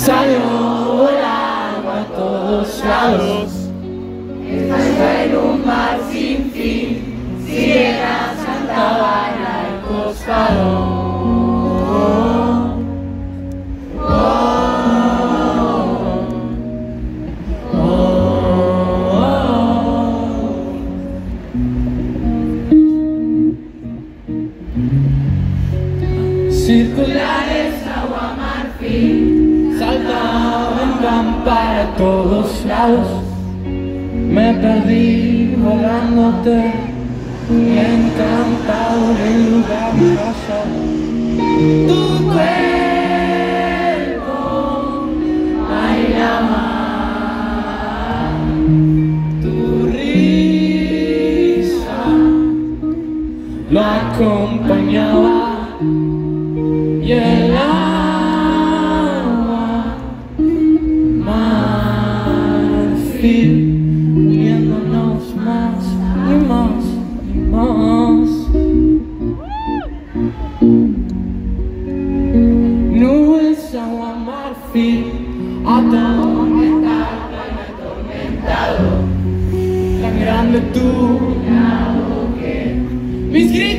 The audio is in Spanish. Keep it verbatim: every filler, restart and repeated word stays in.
salió volando a todos lados. Estaba en un mar sin fin, sirenas cantaban al costado. Oh, oh, oh, oh. Circulares agua marfil saltaban para todos lados. Me perdí volándote y encantado del lugar pasado. Tu cuerpo bailaba, tu risa lo acompañaba y el agua marfil uniéndonos más y más y más. Nubes, agua marfil, atormentado, atormentado, tan grande tu lado que mis gritos